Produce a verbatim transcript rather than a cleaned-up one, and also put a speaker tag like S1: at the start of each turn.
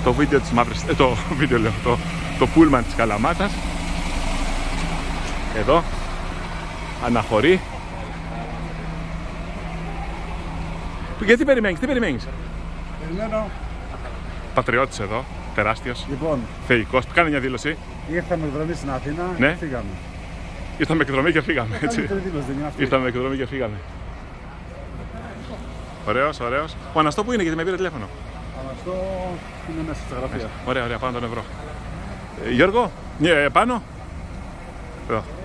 S1: το βίντεο της μαύρης, ε, το βίντεο λέω, το, το πούλμαν της Καλαμάτας. Εδώ, αναχωρεί. Γιατί περιμένεις, τι περιμένεις?
S2: Περιμένω.
S1: Πατριώτης εδώ, τεράστιος.
S2: Λοιπόν,
S1: θεϊκός. Κάνε μια δήλωση.
S2: ήρθαμε εκδρομή στην Αθήνα
S1: Ναι.
S2: και φύγαμε.
S1: Ήρθαμε εκδρομή και φύγαμε. Έτσι.
S2: Καλύτερη δήλωση δεν είναι αυτή.
S1: Ήρθαμε εκδρομή και φύγαμε. Ωραίος, ωραίος. Ο Αναστό που είναι, γιατί με πήρε τηλέφωνο.
S2: Αυτό είναι μέσα στα γραφεία.
S1: Ωραία, ωραία, πάνω τον ευρώ. Ε, Γιώργο, ε, πάνω. Εδώ.